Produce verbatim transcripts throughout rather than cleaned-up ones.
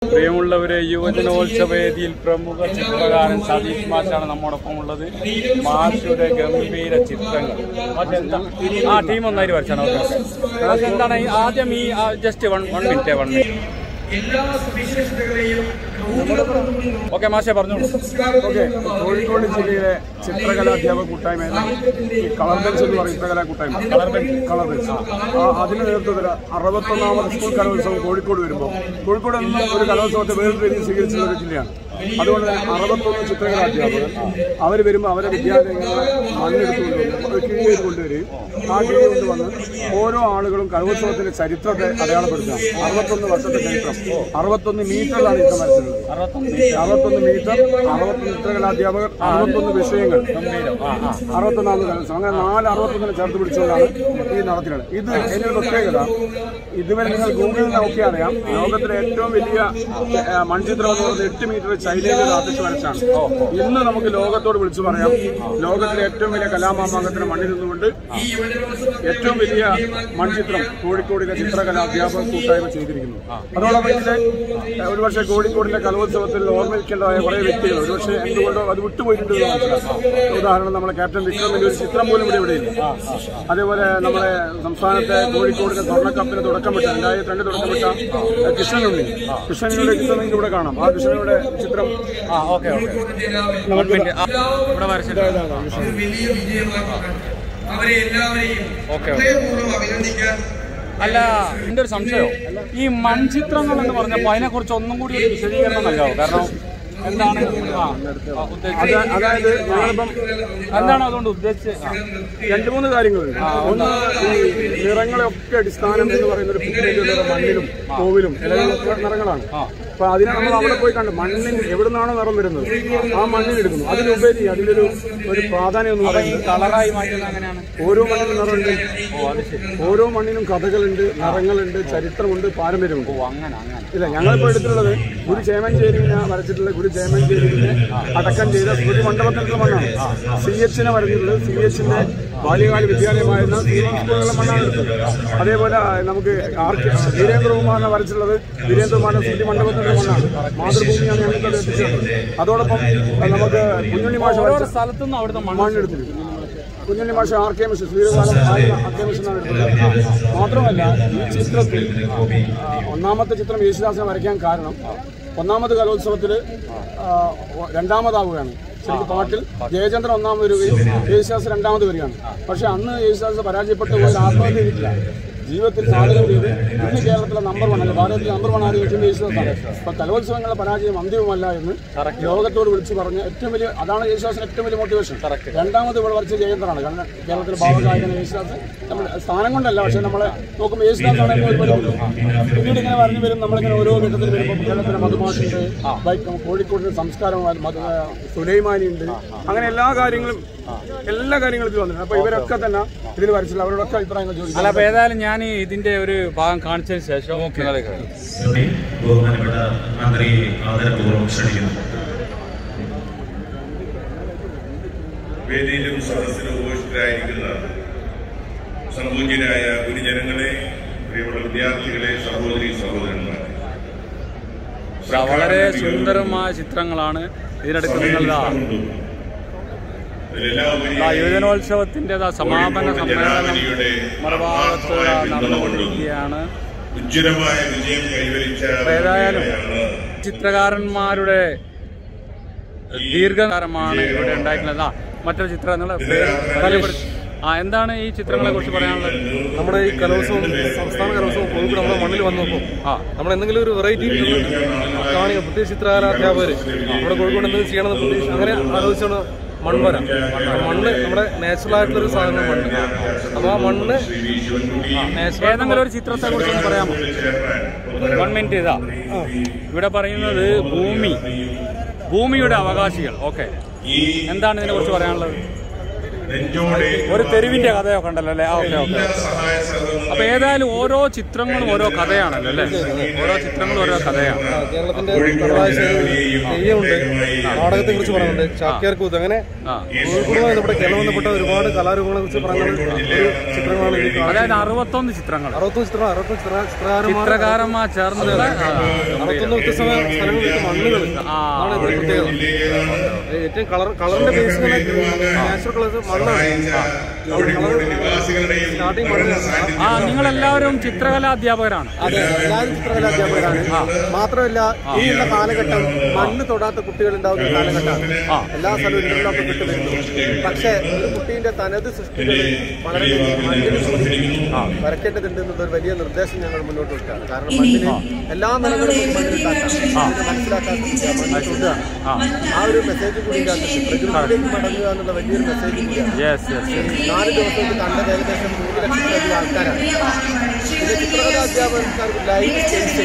പ്രിയമുള്ളവരെ, യുവജനോത്സവ വേദിയിൽ പ്രമുഖ ചിത്രകാരൻ സതീഷ് മാഷാണ് നമ്മോടൊപ്പം ഉള്ളത്. മാഷയുടെ ഗംഭീര ചിത്രങ്ങൾ ആ ടീം ഒന്നായിട്ട് വരച്ചാണ്. ഓക്കെ ഓക്കെ പക്ഷെ എന്താണ് ആദ്യം ഈ just one one minute one minute okay മാഷെ പറഞ്ഞോളൂ. ഓക്കെ, കോഴിക്കോട് ജില്ലയിലെ ചിത്രകലാധ്യാപക കൂട്ടായ്മ കളർ ബെഞ്ച് എന്ന് പറയും ചിത്രകലാ കൂട്ടായ്മ കളർ ബെഞ്ച് കളർ ബെഞ്ച് അതിന് നേതൃത്വത്തിൽ അറുപത്തൊന്നാമത് സ്കൂൾ കലോത്സവം കോഴിക്കോട് വരുമ്പോൾ കോഴിക്കോട് എന്ന ഒരു കലോത്സവത്തെ വേറൊരു രീതിയിൽ സ്വീകരിച്ചുള്ള ഒരു ജില്ലയാണ്. അതുകൊണ്ട് തന്നെ അറുപത്തൊന്ന് ചിത്രകലാധ്യാപകർ അവർ വരുമ്പോൾ അവരെ വിദ്യാലയങ്ങളെ മണ്ണെടുത്തുകൊണ്ടുവന്ന് കിഴി ചെയ്ത് കൊണ്ടുവരികയും ആ കിഴി കൊണ്ടുവന്ന് ഓരോ ആളുകളും കലോത്സവത്തിന്റെ ചരിത്രത്തെ അടയാളപ്പെടുത്തുക. അറുപത്തൊന്ന് വർഷത്തെ ചരിത്രം അറുപത്തൊന്ന് മീറ്ററിലാണ് ചിത്രം വരച്ചത്. അറുപത്തൊന്ന് മീറ്റർ, അറുപത്തൊന്ന് ചിത്രകലാധ്യാപകർ, അറുപത്തൊന്ന് വിഷയങ്ങൾ, അറുപത്തൊന്നാമത് കലോത്സവം, അങ്ങനെ നാല് അറുപത്തൊന്നിനെ ചേർത്ത് പിടിച്ചുകൊണ്ടാണ് ഈ നടത്തിയത്. ഇത് എൻ്റെ പ്രത്യേകത, ഇതുവരെ നിങ്ങൾ ഗൂഗിളിൽ നോക്കി അറിയാം, ലോകത്തിലെ ഏറ്റവും വലിയ മൺചിത്രം എന്ന് പറയുന്നത് എട്ട് മീറ്റർ ചൈനയിലെ ആർട്ടിസ്റ്റ് വരച്ചാണ്. ഇന്ന് നമുക്ക് ലോകത്തോട് വിളിച്ചു പറയാം, ലോകത്തിലെ ഏറ്റവും വലിയ കലാമാമാങ്കത്തിന് മണ്ണിൽ നിന്നുകൊണ്ട് ഏറ്റവും വലിയ മൺചിത്രം കോഴിക്കോടിലെ ചിത്രകലാധ്യാപക കൂട്ടായ്മ ചെയ്തിരിക്കുന്നു. അതോടൊപ്പം ഇതിലെ ഒരുപക്ഷെ കോഴിക്കോടിന്റെ കലോത്സവത്തിൽ ഓർമ്മിക്കേണ്ടതായ കുറേ വ്യക്തികൾ ഒരുപക്ഷെ എന്തുകൊണ്ടോ അത് വിട്ടുപോയിട്ടുണ്ട് എന്ന് മനസ്സിലാക്കാം. ഉദാഹരണം നമ്മുടെ ക്യാപ്റ്റൻ വിക്രമിന്റെ ഒരു ചിത്രം പോലും ഇവിടെ ഇവിടെയില്ല. അതേപോലെ നമ്മുടെ സംസ്ഥാനത്തെ കോഴിക്കോടിന്റെ സ്വർണ്ണക്കപ്പിന് തുടക്കമിട്ട രണ്ടായിരത്തി രണ്ട് തുടക്കമിട്ട കൃഷ്ണനുണ്ണി കൃഷ്ണനുണ്ണിയുടെ ചിത്രം നിങ്ങൾക്ക് ഇവിടെ കാണാം. ആ കൃഷ്ണനുടെ ചിത്രം അല്ല, എന്റെ ഒരു സംശയം, ഈ മൺചിത്രങ്ങൾ എന്ന് പറഞ്ഞപ്പോൾ അതിനെ കുറിച്ച് ഒന്നും കൂടി ഒരു വിശദീകരണം നൽകാവോ? കാരണം എന്താണ് അതായത് ഞങ്ങളിപ്പം എന്താണ് അതുകൊണ്ട് ഉദ്ദേശിച്ചത്? രണ്ട് മൂന്ന് കാര്യങ്ങളുണ്ട്. ഒന്ന്, ഈ നിറങ്ങളെയൊക്കെ അടിസ്ഥാനം എന്ന് പറയുന്ന ഒരു പിഗ്മെന്റ് മണ്ണിലും പൂവിലും ഇലകളൊക്കെ നിറങ്ങളാണ്. അപ്പൊ അതിനെ നമ്മൾ അവിടെ പോയി കണ്ട് മണ്ണിൽ എവിടെ നിന്നാണോ നിറം വരുന്നത് ആ മണ്ണിലെടുക്കുന്നു. അതിലുപരി അതിലൊരു ഒരു പ്രാധാന്യം എന്ന് പറയുന്നത് കളറായി മാറ്റുന്നത് അങ്ങനെയാണ്. ഓരോ മണ്ണിനും നിറമുണ്ട്, ഓരോ മണ്ണിനും കഥകളുണ്ട്, നിറങ്ങളുണ്ട്, ചരിത്രമുണ്ട്, പാരമ്പര്യമുണ്ട്. ഇല്ല, ഞങ്ങളിപ്പോൾ എടുത്തിട്ടുള്ളത് ഗുരു ചേമഞ്ചേരിനെ വരച്ചിട്ടുള്ള ഗുരു ചേമഞ്ചേരിനെ അടക്കം ചെയ്ത സ്മൃതി മണ്ഡപത്തിലുള്ള മണ്ണാണ്. സി എച്ചിനെ വരച്ചിട്ടുള്ളത് സി എച്ചിന്റെ ബാല്യകാല വിദ്യാലയമായിരുന്ന സ്കൂളുകളുടെ മണ്ണാണ് എടുത്തത്. അതേപോലെ നമുക്ക് ആർ കെ വീരേന്ദ്രകുമാറിനെ വരച്ചിട്ടുള്ളത് വീരേന്ദ്രകുമാറിന്റെ സ്മൃതി മണ്ഡപത്തിലുള്ള മണ്ണാണ്. മാതൃഭൂമിയാണ് ഞങ്ങൾക്ക് എത്തിച്ചത്. അതോടൊപ്പം നമുക്ക് കുഞ്ഞുണ്ണി മാഷ സ്ഥലത്തുനിന്ന് അവിടുത്തെ മണ്ണെടുത്തിട്ടുണ്ട്. കുഞ്ഞുണ്ണി മാഷ ആർ കെ മിഷൻ ശ്രീകാലം ആർ കെ മിഷനാണ് എടുത്തത്. മാത്രമല്ല, ഈ ചിത്രത്തിൽ ഒന്നാമത്തെ ചിത്രം യേശുദാസിനെ വരയ്ക്കാൻ കാരണം ഒന്നാമത് കലോത്സവത്തിൽ രണ്ടാമതാവുകയാണ്. ശരിക്കും പാട്ടിൽ ജയചന്ദ്രൻ ഒന്നാമത് വരികയും യേശുദാസ് രണ്ടാമത് വരികയാണ്. പക്ഷെ അന്ന് യേശുദാസ് പരാജയപ്പെട്ടു പോയത് ആത്മഹത്യ ചെയ്തിട്ടില്ല, ജീവിതത്തിൽ സാധനം ചെയ്ത് ഇന്ന് കേരളത്തിലെ നമ്പർ വൺ അല്ല ഭാരതത്തിലെ നമ്പർ വൺ ആര് ചോദിക്കുന്നത് യേശുദാസാണ്. അപ്പൊ കലോത്സവങ്ങളുടെ പരാജയം അന്തിമമല്ല എന്ന് ലോകത്തോട് വിളിച്ചു പറഞ്ഞ ഏറ്റവും വലിയ അതാണ് യേശുദാസിന് ഏറ്റവും വലിയ മോട്ടിവേഷൻ. രണ്ടാമത് ഇവിടെ വരച്ച ജയചന്ദ്രനാണ്. കാരണം കേരളത്തിലെ ഭാവഗായകൻ യേശുദാസ് നമ്മുടെ സ്ഥാനം കൊണ്ടല്ല, പക്ഷെ നമ്മളെ നോക്കുമ്പോൾ യേശുദാസാണ് ഒരു പരിപാടി. പിന്നീട് ഇങ്ങനെ പറഞ്ഞു വരും, നമ്മളിങ്ങനെ ഓരോ ഘട്ടത്തിൽ വരുമ്പോൾ കേരളത്തിലെ മധുമാഷുണ്ട്, കോഴിക്കോടിന്റെ സംസ്കാരം സുലൈമാനിയുണ്ട്, അങ്ങനെ എല്ലാ കാര്യങ്ങളും എല്ലാ കാര്യങ്ങളും ഇത് വന്നിട്ടുണ്ട്. അപ്പൊ ഇവരൊക്കെ തന്നെ ഇതിൽ വരച്ചില്ല, അവരോടൊക്കെ അഭിപ്രായങ്ങൾ ചോദിച്ചു. അല്ല, അപ്പൊ ഏതായാലും ഞാൻ ഇതിന്റെ ഒരു ഭാഗം കാണിച്ചതിന് ശേഷം ബഹുമാനപ്പെട്ട മന്ത്രി ആദരപൂർവ്വം ക്ഷണിക്കുന്നു. വേദിയിലും സദസ്സിലും ഉപവിഷ്ടരായിരിക്കുന്ന സംപൂജ്യരായ ഗുരുജനങ്ങളെ, പ്രിയമുള്ള വിദ്യാർത്ഥികളെ, സഹോദരി സഹോദരന്മാരെ, വളരെ സുന്ദരമായ ചിത്രങ്ങളാണ് ഇതിനടുത്ത് നിങ്ങളുടെ യുവജനോത്സവത്തിന്റെ സമാപന സമ്മേളനം മറുഭാഗത്ത് നടന്നുകൊണ്ടിരിക്കുകയാണ്. ഉജ്ജ്വലമായ വിജയം കൈവരിച്ച ഏതായാലും ചിത്രകാരന്മാരുടെ ദീർഘകാലമാണ് ഇവിടെ ഉണ്ടായിട്ടുള്ളത്. മറ്റൊരു ചിത്രം എന്നുള്ള ആ എന്താണ് ഈ ചിത്രങ്ങളെ കുറിച്ച് പറയാനുള്ളത്? നമ്മുടെ ഈ കലോത്സവം, സംസ്ഥാന കലോത്സവം കോഴിക്കോട് നമ്മുടെ മണ്ണിൽ വന്നപ്പോൾ ആ നമ്മൾ എന്തെങ്കിലും ഒരു വെറൈറ്റി കാണിക്കുക, പ്രത്യേകിച്ച് ചിത്രകലാധ്യാപകർ നമ്മുടെ കോഴിക്കോട് എന്തെങ്കിലും ചെയ്യണമെന്ന് പ്രത്യേകിച്ച് അങ്ങനെ ആലോചിച്ചാണ് മൺവര. മണ്ണ് നമ്മുടെ നാച്ചുറൽ ആയിട്ടുള്ളൊരു സാധനം മണ്ണ്. അപ്പോൾ ആ മണ്ണ് ഏതെങ്കിലും ഒരു ചിത്രത്തെ കുറിച്ച് പറയാമോ? One minute. ഇതാ ഇവിടെ പറയുന്നത് ഭൂമി, ഭൂമിയുടെ അവകാശികൾ. ഓക്കെ, എന്താണ് ഇതിനെ കുറിച്ച് പറയാനുള്ളത്? ഒരു തെരുവിന്റെ കഥയൊക്കെ ഉണ്ടല്ലോ അല്ലേ? Okay okay. അപ്പൊ ഏതായാലും ഓരോ ചിത്രങ്ങളും ഓരോ കഥയാണല്ലോ അല്ലേ? ഓരോ ചിത്രങ്ങളും ഓരോ കഥയാണ്. കേരളത്തിന്റെ തെയ്യമുണ്ട്, നാടകത്തെ കുറിച്ച് പറയുന്നുണ്ട്, ചാക്യാർകൂത്ത്, അങ്ങനെ കോഴിക്കോടുമായി നമ്മുടെ കേരളം ബന്ധപ്പെട്ട ഒരുപാട് കലാരൂപങ്ങളെ കുറിച്ച് പറയുന്ന ഒരു ചിത്രങ്ങളാണ് ഇത്. അതായത് അറുപത്തൊന്ന് ചിത്രങ്ങൾ അറുപത്തൊന്ന് ചിത്രം അറുപത്തൊന്ന് ചിത്രകാരന്മാർ ചിത്രകാരന്മാർ ചേർന്നുള്ള അറുപത്തൊന്ന് വ്യത്യസ്തമായ സ്ഥലങ്ങളിലേക്ക് മണ്ണുകൾ ആണ് പ്രത്യേകത. ഏറ്റവും കളർ കളറിന്റെ ബേസ് നാച്ചുറൽ കളേഴ്സ് മണ്ണാണ്. സ്റ്റാർട്ടിങ് മണ്ണ്. ആ നിങ്ങളെല്ലാവരും ചിത്രകലാ അധ്യാപകരാണ്? അതെ, എല്ലാവരും ചിത്രകലാ അധ്യാപകരാണ്. മാത്രമല്ല ഇനിയുള്ള കാലഘട്ടം മണ്ണ് തൊടാത്ത കുട്ടികൾ ഉണ്ടാവുന്ന കാലഘട്ടമാണ്. എല്ലാ സ്ഥലവും ഇന്റർലോക്ക് കിട്ടു വരുന്നു. പക്ഷേ ഒരു കുട്ടീന്റെ തനത് സൃഷ്ടികൾ വളരെ മണ്ണിൽ വരയ്ക്കേണ്ടതുണ്ട് എന്നുള്ളൊരു വലിയ നിർദ്ദേശം ഞങ്ങൾ മുന്നോട്ട് വെക്കുകയാണ്. കാരണം മണ്ണിന് എല്ലാ നിലകളും മണ്ണിലുണ്ടാക്കാം, മനസ്സിലാക്കാൻ മണ്ണ് തൊടുക, ആ ഒരു മെസ്സേജ് കൂടി പ്രകൃതിയിലേക്ക് മടങ്ങുക എന്നുള്ള വലിയൊരു മെസ്സേജ് കൂടിയാണ്. നാല് ദിവസത്തിൽ കണ്ടത് ഏകദേശം മൂന്ന് ലക്ഷത്തിലധികം ആൾക്കാരാണ്. പിന്നെ ചിത്രകലാ അധ്യാപകർക്ക് ലൈവ് സ്പേസ്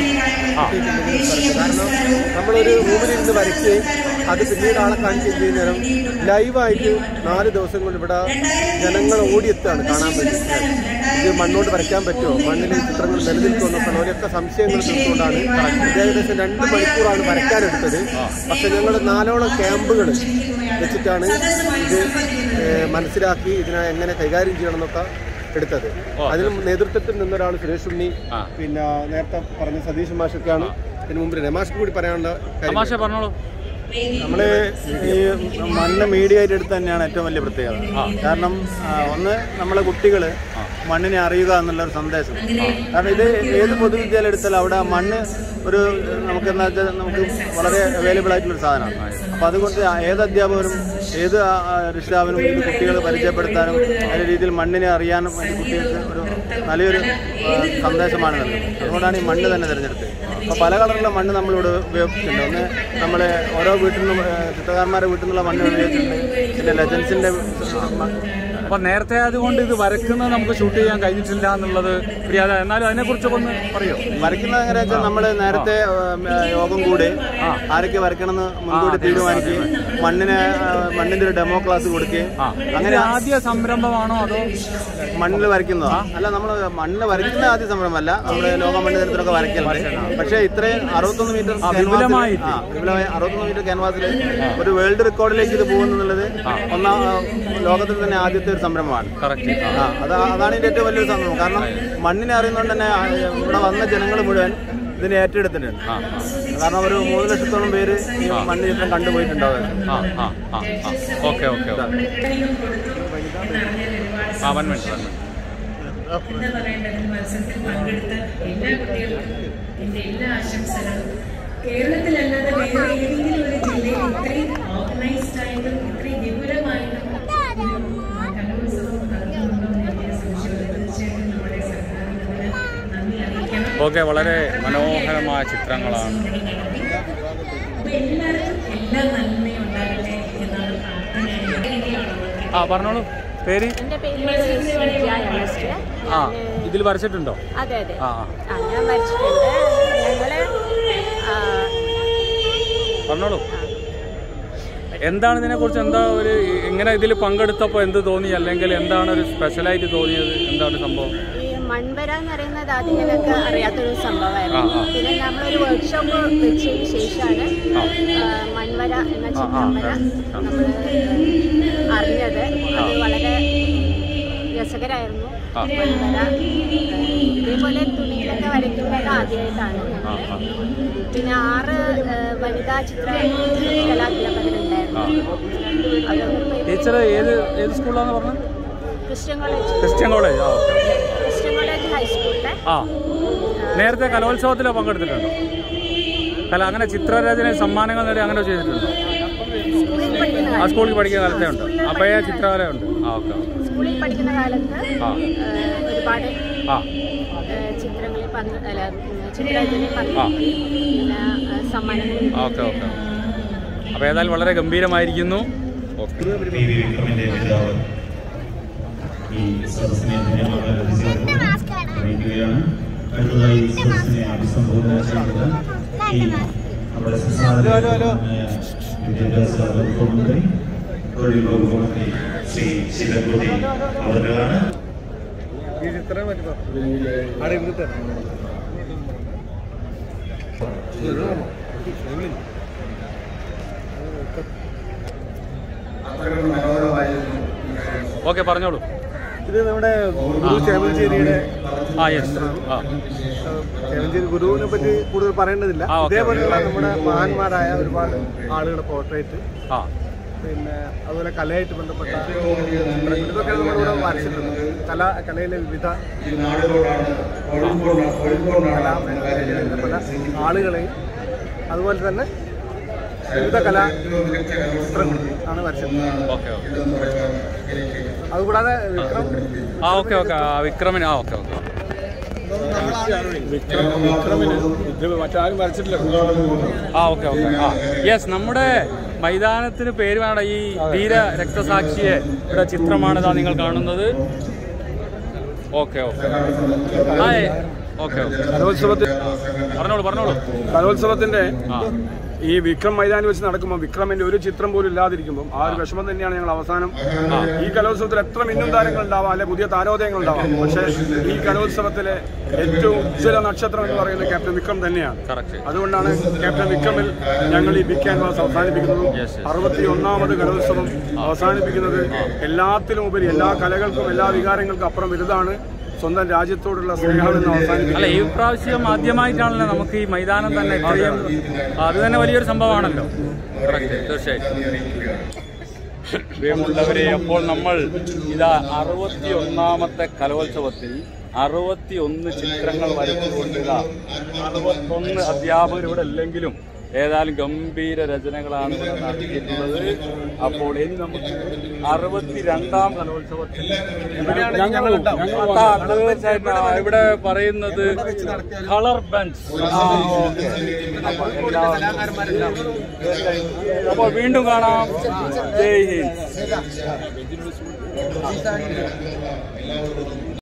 കാരണം നമ്മളൊരു റൂമിലിരുന്ന് വരയ്ക്കുകയും അത് പിന്നീട് ആളെ കാണിക്കുകയും ചെയ്യുന്നേരം ലൈവായിട്ട് നാല് ദിവസം കൊണ്ട് ഇവിടെ ജനങ്ങൾ ഓടിയെത്താണ് കാണാൻ വേണ്ടി. ഇത് മണ്ണോട് വരയ്ക്കാൻ പറ്റുമോ, മണ്ണിൽ ചിത്രങ്ങൾ നിലനിൽക്കുമെന്നൊക്കെ അവരൊക്കെ സംശയങ്ങൾ തീർത്തുകൊണ്ടാണ് ഏകദേശം രണ്ട് മണിക്കൂറാണ് വരയ്ക്കാനെടുത്തത്. പക്ഷെ ഞങ്ങൾ നാലോളം ക്യാമ്പുകൾ വെച്ചിട്ടാണ് ഇത് മനസ്സിലാക്കി ഇതിനെ എങ്ങനെ കൈകാര്യം ചെയ്യണം എന്നൊക്കെ എടുത്തത്. അതിന് നേതൃത്വത്തിൽ നിന്നൊരാൾ സുരേഷ് ഉണ്ണി, പിന്നെ നേരത്തെ പറഞ്ഞ സതീഷ് മാഷൊക്കെയാണ്. ഇതിന് മുമ്പ് രമാഷ് കൂടി പറയാനുള്ള പറഞ്ഞോളൂ. നമ്മള് ഈ മണ്ണ് മീഡിയ ആയിട്ട് എടുത്ത് തന്നെയാണ് ഏറ്റവും വലിയ പ്രത്യേകത. കാരണം ഒന്ന് നമ്മളെ കുട്ടികൾ മണ്ണിനെ അറിയുക എന്നുള്ളൊരു സന്ദേശം. കാരണം ഇത് ഏത് പൊതുവിദ്യാലയം എടുത്താലും അവിടെ മണ്ണ് ഒരു നമുക്ക് എന്താ വെച്ചാൽ നമുക്ക് വളരെ അവൈലബിൾ ആയിട്ടുള്ളൊരു സാധനമാണ്. അപ്പം അതുകൊണ്ട് ഏത് അധ്യാപകനും ഏത് രക്ഷിതാവിനും ഇത് കുട്ടികൾ പരിചയപ്പെടുത്താനും അതിൻ്റെ രീതിയിൽ മണ്ണിനെ അറിയാനും വേണ്ടി കുട്ടികൾക്ക് ഒരു നല്ലൊരു സന്ദേശമാണ് നൽകുന്നത്. അതുകൊണ്ടാണ് ഈ മണ്ണ് തന്നെ തിരഞ്ഞെടുത്തത്. അപ്പോൾ പല കളറുള്ള മണ്ണ് നമ്മളിവിടെ ഉപയോഗിച്ചിട്ടുണ്ട്. ഒന്ന് നമ്മൾ ഓരോ വീട്ടിൽ നിന്നും ചിത്രകാരന്മാരുടെ വീട്ടിൽ നിന്നുള്ള മണ്ണ് ഉപയോഗിച്ചിട്ടുണ്ട്. പിന്നെ ലെജൻസിൻ്റെ അപ്പൊ നേരത്തെ അതുകൊണ്ട് ഇത് വരയ്ക്കുന്നത് നമുക്ക് ഷൂട്ട് ചെയ്യാൻ കഴിഞ്ഞിട്ടില്ല എന്നുള്ളത് പ്രിയാത. എന്നാലും അതിനെക്കുറിച്ചൊക്കെ ഒന്ന് പറയോ? വരയ്ക്കുന്നത് എങ്ങനെ വെച്ചാൽ നമ്മൾ നേരത്തെ യോഗം കൂടി ആരൊക്കെ വരയ്ക്കണമെന്ന് മുൻകൂട്ടി തീരുമാനിക്കുകയും മണ്ണിന് മണ്ണിന്റെ ഒരു ഡെമോ ക്ലാസ് കൊടുക്കുകയും അങ്ങനെ ആദ്യ സംരംഭമാണോ അതോ മണ്ണിൽ വരയ്ക്കുന്നതോ? അല്ല, നമ്മൾ മണ്ണിൽ വരയ്ക്കുന്ന ആദ്യ സംരംഭമല്ല. നമ്മൾ ലോക മണ്ണ് തരത്തിലൊക്കെ വരയ്ക്കലുണ്ട്. പക്ഷേ ഇത്രയും അറുപത്തൊന്ന് മീറ്റർ വിപുലമായി അറുപത്തൊന്ന് മീറ്റർ ക്യാൻവാസിൽ ഒരു വേൾഡ് റെക്കോർഡിലേക്ക് ഇത് പോകുന്നുള്ളത് ഒന്നാം ലോകത്തിൽ തന്നെ ആദ്യത്തെ ഒരു സംരംഭമാണ്. ആ അത് അതാണ് ഇതിന്റെ ഏറ്റവും വലിയൊരു സംരംഭം. കാരണം മണ്ണിനെ അറിയുന്നതുകൊണ്ട് തന്നെ ഇവിടെ വന്ന ജനങ്ങൾ മുഴുവൻ ഇതിനെ ഏറ്റെടുത്തിട്ടുണ്ട്. കാരണം ഒരു മൂന്ന് ലക്ഷത്തോളം പേര് ഈ മണ്ണ് ചിത്രം കണ്ടുപോയിട്ടുണ്ടാവും. ഓക്കെ ഓക്കെ എന്താ പറയേണ്ടത്, മത്സരത്തിൽ പങ്കെടുത്ത എല്ലാ കുട്ടികൾക്കും എൻ്റെ എല്ലാ ആശംസകളും. കേരളത്തിലല്ലാതെ വേറെ ഏതെങ്കിലും ഒരു ജില്ലയിൽ ഇത്രയും ഓർഗനൈസ്ഡ് ആയിട്ടും ഇത്രയും വിപുലമായിട്ടും കലോത്സവം നടത്തുന്നുണ്ടോ എന്ന് എനിക്ക് സംശയമുണ്ട്. തീർച്ചയായിട്ടും നമ്മുടെ സർക്കാരിനോട് നന്ദി അറിയിക്കണം. ഓക്കെ, വളരെ മനോഹരമായ ചിത്രങ്ങളാണ്. അപ്പൊ എല്ലാവർക്കും എല്ലാ നന്മയും ഉണ്ടാകട്ടെ എന്നാണ് പ്രാർത്ഥന. ആ പറഞ്ഞോളൂ. പേര്? ആ ഇതിൽ വരച്ചിട്ടുണ്ടോ? അതെ അതെ ആ ഞാൻ വരച്ചിട്ടുണ്ട്. ഞങ്ങള് പറഞ്ഞോളൂ. എന്താണ് ഇതിനെ കുറിച്ച്, എന്താ ഒരു ഇങ്ങനെ ഇതിൽ പങ്കെടുത്തപ്പോൾ എന്ത് തോന്നി, അല്ലെങ്കിൽ എന്താണ് ഒരു സ്പെഷ്യലായിട്ട് തോന്നിയത്, എന്താണ് സംഭവം? ഈ മൺവര എന്ന് പറയുന്നത് ആദ്യം ഞങ്ങൾക്ക് അറിയാത്തൊരു സംഭവമായിരുന്നു. പിന്നെ നമ്മളൊരു വർക്ക്ഷോപ്പ് വെച്ചതിന് ശേഷമാണ് മൺവര എന്ന ചിത്രം വര നമ്മൾ അറിഞ്ഞത്. അത് വളരെ രസകരമായിരുന്നു. മൺവര ഇതേപോലെ തുണിയിലൊക്കെ വരയ്ക്കുന്നത് ആദ്യമായിട്ടാണ് ഞങ്ങൾ. പിന്നെ ആറ് വനിതാ ചിത്ര കലാധ്യാപകരുണ്ടായിരുന്നു. ടീച്ചർ ഏത് ഏത് സ്കൂളിലാണെന്ന് പറഞ്ഞത്? Christian college. ക്രിസ്ത്യൻ കോളേജ് ആ ഓക്കെ. ക്രിസ്ത്യൻ കോളേജ് ഹൈസ്കൂളിലെ. ആ നേരത്തെ കലോത്സവത്തിലോ പങ്കെടുത്തിട്ടുണ്ടോ? കല അങ്ങനെ ചിത്രരചന സമ്മാനങ്ങൾ നേടി അങ്ങനെ ചെയ്തിട്ടുണ്ടോ? ആ സ്കൂളിൽ പഠിക്കുന്ന കാലത്തേ ഉണ്ട്. അപ്പോഴേ ചിത്രകലയുണ്ട്. ആ ഓക്കെ. സ്കൂളിൽ പഠിക്കുന്ന കാലത്ത് ഒരുപാട് ആ ചിത്രങ്ങളിൽ ചിത്രരചനയിൽ പങ്കെടുത്തി. പിന്നെ സമ്മാനങ്ങൾ. Okay okay. അപ്പോൾ ഏതായാലും വളരെ ഗംഭീരമായിരിക്കുന്നു. ഓക്കെ. ഈ സദസ്സിനെ അറിയിക്കുകയാണ്. അടുത്തതായി സദസ്സിനെ അഭിസംബോധന ചെയ്യുന്നത് ഈ നമ്മുടെ വിദ്യാഭ്യാസ വകുപ്പ് മന്ത്രി തൊഴിൽ വകുപ്പ് മന്ത്രി ശ്രീ ശിവൻകുട്ടി അവരുകളാണ്. ഈ ചിത്രം പറ്റി അവിടെ ഇരുന്നിട്ട് ഓക്കെ പറഞ്ഞോളൂ. ഇത് നമ്മുടെ ഗുരു ചേമഞ്ചേരിയുടെ ആ യെസ് ആ ചേമഞ്ചേരി ഗുരുവിനെ പറ്റി കൂടുതൽ പറയേണ്ടതില്ല. ഇതേപോലെയുള്ള നമ്മുടെ മഹാന്മാരായ ഒരുപാട് ആളുകളുടെ പോർട്രേറ്റ്, ആ പിന്നെ അതുപോലെ കലയായിട്ട് ബന്ധപ്പെട്ട ഇതൊക്കെ നമ്മളിവിടെ വരച്ചിട്ടുണ്ട്. കല കലയിലെ വിവിധ പല ആളുകളെയും അതുപോലെ തന്നെ വിവിധ കലാ ചിത്രങ്ങൾ ആണ് വരച്ചിട്ടുള്ളത്. ഓക്കെ ഓക്കെ അതുകൂടാതെ വിക്രം ആ ഓക്കെ ഓക്കെ വിക്രമിന് ആ ഓക്കെ ഓക്കെ വിക്രമിന് ഇത് മറ്റാരും വരച്ചിട്ടില്ല. ആ ഓക്കെ ഓക്കെ ആ യെസ് നമ്മുടെ മൈതാനത്തിന് പേര് വേണ്ട ഈ ധീര രക്തസാക്ഷിയെ ഇവിടെ ചിത്രമാണിതാ നിങ്ങൾ കാണുന്നത്. ഓക്കെ ഓക്കെ ആ ഓക്കെ ഓക്കെ കലോത്സവത്തിൽ പറഞ്ഞോളൂ പറഞ്ഞോളൂ കലോത്സവത്തിന്റെ ആ ഈ വിക്രം മൈതാനി വെച്ച് നടക്കുമ്പോൾ വിക്രമിന്റെ ഒരു ചിത്രം പോലും ഇല്ലാതിരിക്കുമ്പോൾ ആ ഒരു വിഷമം തന്നെയാണ് ഞങ്ങൾ അവസാനം. ഈ കലോത്സവത്തിൽ എത്ര മിന്നും താരങ്ങൾ ഉണ്ടാവാം, അല്ലെ പുതിയ താരോദയങ്ങൾ ഉണ്ടാവാം, പക്ഷേ ഈ കലോത്സവത്തിലെ ഏറ്റവും ഉജ്ജ്വല നക്ഷത്രം എന്ന് പറയുന്നത് ക്യാപ്റ്റൻ വിക്രം തന്നെയാണ്. അതുകൊണ്ടാണ് ക്യാപ്റ്റൻ വിക്രമിൽ ഞങ്ങൾ ഈ ബിഗ് ക്യാൻവാസ് അവസാനിപ്പിക്കുന്നതും അറുപത്തി ഒന്നാമത് കലോത്സവം അവസാനിപ്പിക്കുന്നത് എല്ലാത്തിലും ഉപരി എല്ലാ കലകൾക്കും എല്ലാ വികാരങ്ങൾക്കും അപ്പുറം വലുതാണ് സ്വന്തം രാജ്യത്തോടുള്ള സ്നേഹമെന്ന് അവസാനിപ്പിക്കും. അല്ല ഈ പ്രാവശ്യം ആദ്യമായിട്ടാണല്ലോ നമുക്ക് ഈ മൈതാനം തന്നെ ഇത്രയും, അത് തന്നെ വലിയൊരു സംഭവമാണല്ലോ. തീർച്ചയായിട്ടും പ്രിയമുള്ളവരെ, അപ്പോൾ നമ്മൾ ഇതാ അറുപത്തി ഒന്നാമത്തെ കലോത്സവത്തിൽ അറുപത്തി ഒന്ന് ചിത്രങ്ങൾ വരച്ചുകൊണ്ട് ഇതാ അറുപത്തൊന്ന് അധ്യാപകർ ഇവിടെ അല്ലെങ്കിലും ഏതായാലും ഗംഭീര രചനകളാണ് ഇവിടെ നടത്തിയിട്ടുള്ളത്. അപ്പോൾ ഇനി നമുക്ക് അറുപത്തിരണ്ടാം കലോത്സവത്തിൽ തീർച്ചയായിട്ടും ഇവിടെ പറയുന്നത് കളർ ബെഞ്ച്. അപ്പോൾ വീണ്ടും കാണാം. ജയ് ഹിന്ദ്.